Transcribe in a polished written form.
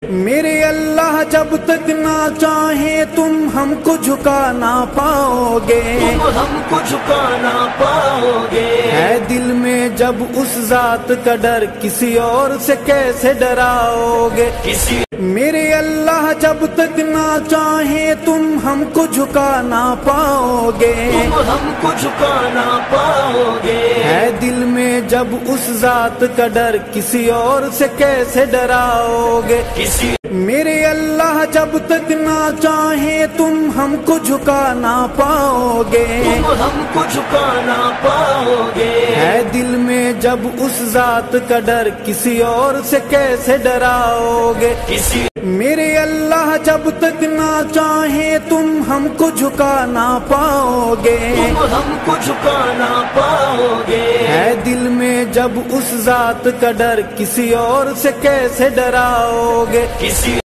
میرے اللہ جب تک نہ چاہیں تم ہم کو جھکا نہ پاؤ گے، تم ہم کو جھکا نہ پاؤ گے۔ ہے دل میں جب اس ذات کا ڈر کسی اور سے کیسے ڈراؤ گے؟ میرے اللہ جب تک نہ چاہیں تم ہم کو جھکا نہ پاؤ گے، تم ہم کو جھکا نہ پاؤ گے۔ ہے دل میں جب اس ذات کا ڈر کسی اور سے کیسے ڈراؤ گے؟ میرے اللہ جب تک نہ چاہیں تم ہم کو جھکا نہ پاؤ گے، تم ہم کو جھکا نہ پاؤ گے۔ ہے دل میں جب اس ذات کا ڈر کسی اور سے کیسے ڈراؤ گے؟ میرے اللہ جب تک نہ چاہیں تم ہم کو جھکا نہ پاؤ گے، تم ہم کو جھکا نہ پاؤ گے۔ ہے دل میں جب اس ذات کا ڈر کسی اور سے کیسے ڈراؤ گے؟